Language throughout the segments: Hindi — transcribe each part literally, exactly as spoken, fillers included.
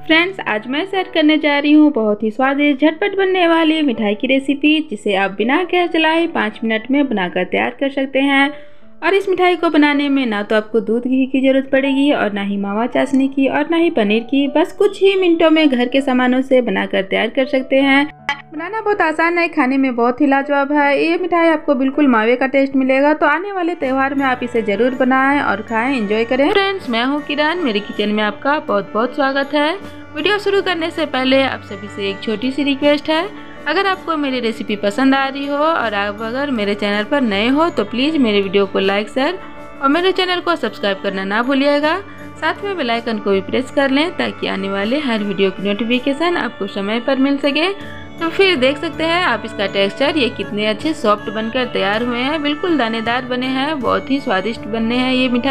फ्रेंड्स, आज मैं शेयर करने जा रही हूँ बहुत ही स्वादिष्ट झटपट बनने वाली मिठाई की रेसिपी, जिसे आप बिना गैस जलाए पाँच मिनट में बनाकर तैयार कर सकते हैं। और इस मिठाई को बनाने में ना तो आपको दूध घी की ज़रूरत पड़ेगी और ना ही मावा चाशनी की और ना ही पनीर की। बस कुछ ही मिनटों में घर के सामानों से बनाकर तैयार कर सकते हैं। बनाना बहुत आसान है, खाने में बहुत ही लाजवाब है। ये मिठाई आपको बिल्कुल मावे का टेस्ट मिलेगा। तो आने वाले त्यौहार में आप इसे जरूर बनाएं और खाएं, एंजॉय करें। फ्रेंड्स, मैं हूँ किरण, मेरे किचन में आपका बहुत बहुत स्वागत है। वीडियो शुरू करने से पहले आप सभी से एक छोटी सी रिक्वेस्ट है, अगर आपको मेरी रेसिपी पसंद आ रही हो और आप अगर मेरे चैनल पर नए हो तो प्लीज़ मेरे वीडियो को लाइक शेयर और मेरे चैनल को सब्सक्राइब करना ना भूलिएगा। साथ में बेल आइकन को भी प्रेस कर लें ताकि आने वाले हर वीडियो की नोटिफिकेशन आपको समय पर मिल सके। तो फिर देख सकते हैं आप इसका टेक्सचर, ये कितने अच्छे सॉफ्ट बनकर तैयार हुए हैं, बिल्कुल दानेदार बने हैं, बहुत ही स्वादिष्ट बनने हैं ये मिठाई।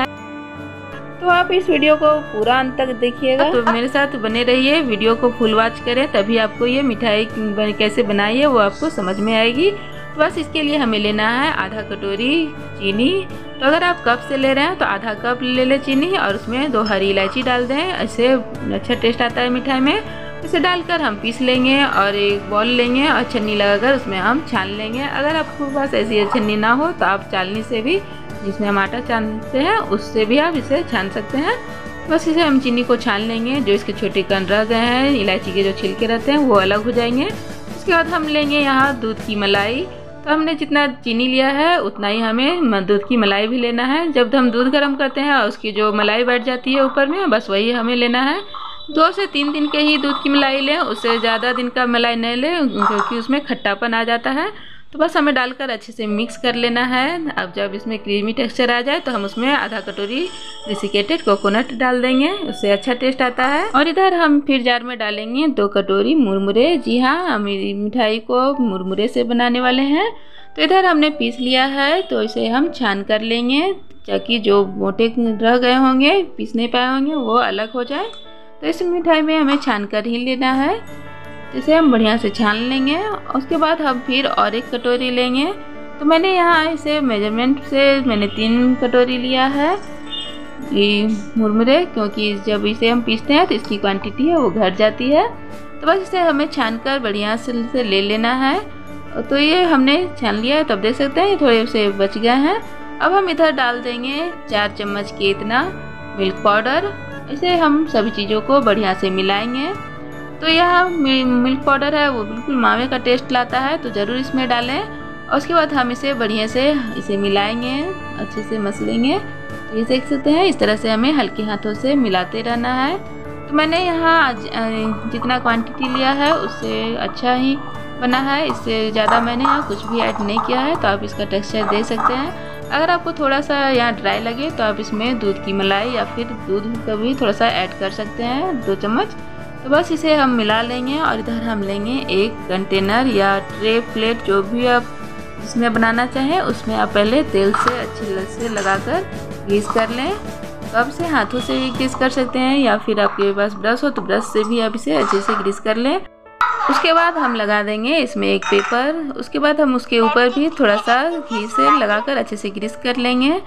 तो आप इस वीडियो को पूरा अंत तक देखिएगा, तो मेरे साथ बने रहिए, वीडियो को फुल वॉच करें, तभी आपको ये मिठाई कैसे बनाई है वो आपको समझ में आएगी। तो बस इसके लिए हमें लेना है आधा कटोरी चीनी। तो अगर आप कप से ले रहे हैं तो आधा कप ले लें चीनी और उसमें दो हरी इलायची डाल दें, ऐसे अच्छा टेस्ट आता है मिठाई में। इसे डालकर हम पीस लेंगे और एक बॉल लेंगे और छन्नी लगाकर उसमें हम छान लेंगे। अगर आपके पास ऐसी छन्नी ना हो तो आप चालनी से भी, जिसमें हम आटा छानते हैं उससे भी आप इसे छान सकते हैं। बस इसे हम चीनी को छान लेंगे, जो इसके छोटे कण रह गए हैं, इलायची के जो छिलके रहते हैं वो अलग हो जाएंगे। उसके बाद हम लेंगे यहाँ दूध की मलाई। तो हमने जितना चीनी लिया है उतना ही हमें दूध की मलाई भी लेना है। जब हम दूध गर्म करते हैं और उसकी जो मलाई बैठ जाती है ऊपर में, बस वही हमें लेना है। दो से तीन दिन के ही दूध की मलाई लें, उससे ज़्यादा दिन का मलाई नहीं लें क्योंकि उसमें खट्टापन आ जाता है। तो बस हमें डालकर अच्छे से मिक्स कर लेना है। अब जब इसमें क्रीमी टेक्सचर आ जाए तो हम उसमें आधा कटोरी डेसिकेटेड कोकोनट डाल देंगे, उससे अच्छा टेस्ट आता है। और इधर हम फिर जार में डालेंगे दो कटोरी मुरमुरे। जी हाँ, हम मिठाई को मुरमुरे से बनाने वाले हैं। तो इधर हमने पीस लिया है, तो इसे हम छान कर लेंगे ताकि जो मोटे रह गए होंगे, पीस नहीं पाए होंगे, वो अलग हो जाए। तो इस मिठाई में हमें छान कर ही लेना है। तो इसे हम बढ़िया से छान लेंगे। उसके बाद हम फिर और एक कटोरी लेंगे। तो मैंने यहाँ इसे मेजरमेंट से मैंने तीन कटोरी लिया है ये मुरमुरे, क्योंकि जब इसे हम पीसते हैं तो इसकी क्वांटिटी है वो घट जाती है। तो बस इसे हमें छान कर बढ़िया से, से ले लेना है। तो ये हमने छान लिया है, तब देख सकते हैं ये थोड़े से बच गए हैं। अब हम इधर डाल देंगे चार चम्मच के इतना मिल्क पाउडर। इसे हम सभी चीज़ों को बढ़िया से मिलाएंगे। तो यह मिल्क पाउडर है वो बिल्कुल मावे का टेस्ट लाता है, तो ज़रूर इसमें डालें। और उसके बाद हम इसे बढ़िया से इसे मिलाएंगे, अच्छे से मसलेंगे। तो ये देख सकते हैं इस तरह से हमें हल्के हाथों से मिलाते रहना है। तो मैंने यहाँ जितना क्वांटिटी लिया है उससे अच्छा ही बना है, इससे ज़्यादा मैंने यहाँ कुछ भी ऐड नहीं किया है। तो आप इसका टेक्सचर दे सकते हैं। अगर आपको थोड़ा सा यहाँ ड्राई लगे तो आप इसमें दूध की मलाई या फिर दूध का भी थोड़ा सा ऐड कर सकते हैं, दो चम्मच। तो बस इसे हम मिला लेंगे और इधर हम लेंगे एक कंटेनर या ट्रे प्लेट, जो भी आप जिसमें बनाना चाहें उसमें आप पहले तेल से अच्छे से लगाकर ग्रीस कर लें। कब से हाथों से ही ग्रीस कर सकते हैं या फिर आपके पास ब्रश हो तो ब्रश से भी आप इसे अच्छे से ग्रीस कर लें। उसके बाद हम लगा देंगे इसमें एक पेपर। उसके बाद हम उसके ऊपर भी थोड़ा सा घी से लगाकर अच्छे से ग्रीस कर लेंगे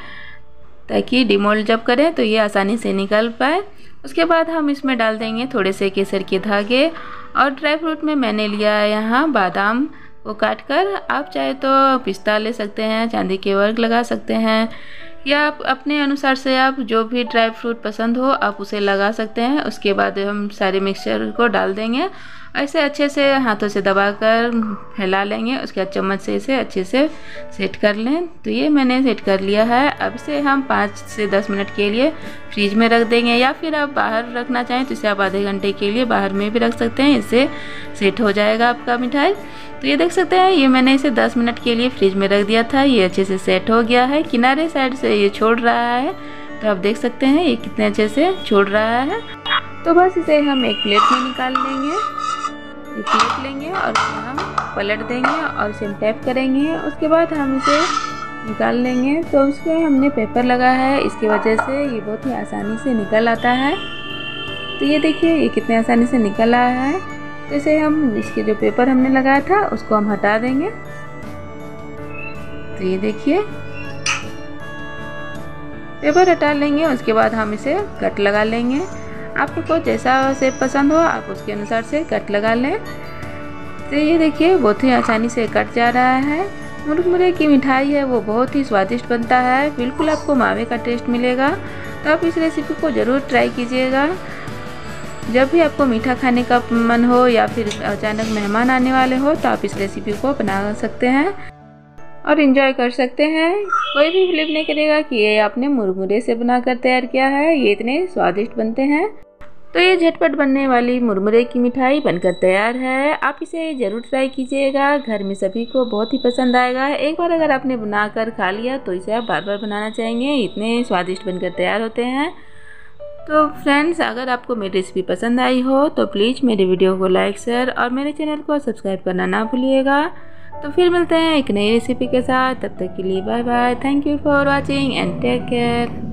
ताकि डिमोल्ड जब करें तो ये आसानी से निकल पाए। उसके बाद हम इसमें डाल देंगे थोड़े से केसर के धागे। और ड्राई फ्रूट में मैंने लिया है यहाँ बादाम को काट कर। आप चाहे तो पिस्ता ले सकते हैं, चांदी के वर्क लगा सकते हैं, या आप अपने अनुसार से आप जो भी ड्राई फ्रूट पसंद हो आप उसे लगा सकते हैं। उसके बाद हम सारे मिक्सचर को डाल देंगे, ऐसे अच्छे से हाथों से दबाकर फैला लेंगे। उसके बाद चम्मच से इसे अच्छे से सेट कर लें। तो ये मैंने सेट कर लिया है। अब इसे हम पाँच से दस मिनट के लिए फ्रीज में रख देंगे, या फिर आप बाहर रखना चाहें तो इसे आप आधे घंटे के लिए बाहर में भी रख सकते हैं, इससे सेट हो जाएगा आपका मिठाई। तो ये देख सकते हैं ये मैंने इसे दस मिनट के लिए फ्रिज में रख दिया था, ये अच्छे से सेट हो गया है। किनारे साइड से ये छोड़ रहा है, तो आप देख सकते हैं ये कितने अच्छे से छोड़ रहा है। तो बस इसे हम एक प्लेट में निकाल लेंगे, एक प्लेट लेंगे और इसे हम पलट देंगे और इसे हम टैप करेंगे। उसके बाद हम इसे निकाल लेंगे। तो उसमें हमने पेपर लगा है, इसकी वजह से ये बहुत ही आसानी से निकल आता है। तो ये देखिए ये कितने आसानी से निकल आया है। तो इसे हम, इसके जो पेपर हमने लगाया था उसको हम हटा देंगे। तो ये देखिए पेपर हटा लेंगे। उसके बाद हम इसे कट लगा लेंगे। आपको जैसा शेप पसंद हो आप उसके अनुसार से कट लगा लें। तो ये देखिए बहुत ही आसानी से कट जा रहा है। मुरमुरे की मिठाई है वो बहुत ही स्वादिष्ट बनता है, बिल्कुल आपको मावे का टेस्ट मिलेगा। तो आप इस रेसिपी को ज़रूर ट्राई कीजिएगा। जब भी आपको मीठा खाने का मन हो या फिर अचानक मेहमान आने वाले हो तो आप इस रेसिपी को बना सकते हैं और इन्जॉय कर सकते हैं। कोई भी बिलीव नहीं करेगा कि ये आपने मुरमुरे से बनाकर तैयार किया है, ये इतने स्वादिष्ट बनते हैं। तो ये झटपट बनने वाली मुरमुरे की मिठाई बनकर तैयार है। आप इसे ज़रूर ट्राई कीजिएगा, घर में सभी को बहुत ही पसंद आएगा। एक बार अगर आपने बनाकर खा लिया तो इसे आप बार बार बनाना चाहेंगे, इतने स्वादिष्ट बनकर तैयार होते हैं। तो फ्रेंड्स, अगर आपको मेरी रेसिपी पसंद आई हो तो प्लीज़ मेरे वीडियो को लाइक शेयर और मेरे चैनल को सब्सक्राइब करना ना भूलिएगा। तो फिर मिलते हैं एक नई रेसिपी के साथ, तब तक के लिए bye bye. Thank you for watching and take care.